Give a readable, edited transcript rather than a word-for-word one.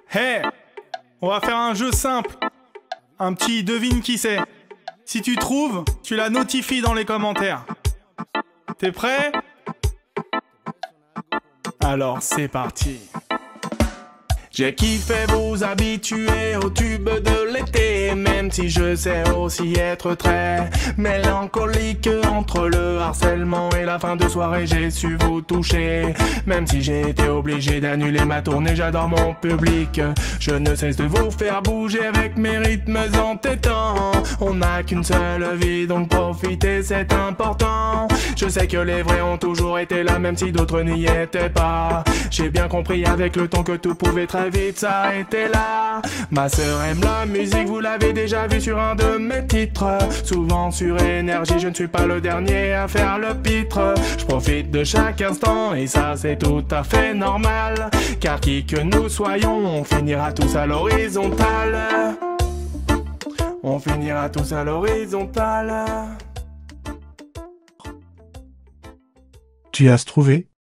Hey, on va faire un jeu simple. Un petit devine qui c'est. Si tu trouves, tu la notifies dans les commentaires. T'es prêt? Alors c'est parti. J'ai kiffé vous habituer au tube de l'été, même si je sais aussi être très mélancolique. Entre le harcèlement et la fin de soirée, j'ai su vous toucher. Même si j'ai été obligé d'annuler ma tournée, j'adore mon public. Je ne cesse de vous faire bouger avec mes rythmes entêtants. On n'a qu'une seule vie, donc profiter c'est important. Je sais que les vrais ont toujours été là, même si d'autres n'y étaient pas. J'ai bien compris avec le temps que tout pouvait très vite s'arrêter là. Ma sœur aime la musique, vous l'avez déjà vu sur un de mes titres. Souvent sur énergie, je ne suis pas le dernier à faire le pitre. Je profite de chaque instant et ça c'est tout à fait normal. Car qui que nous soyons, on finira tous à l'horizontale. On finira tous à l'horizontale. Tu as trouvé?